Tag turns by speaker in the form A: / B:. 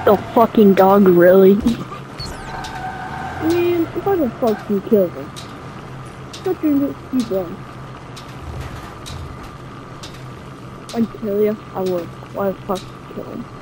A: The fucking dog, really?
B: Man, why the fuck you kill him? Such a keep on. I'd kill you. I would. Why the fuck kill him?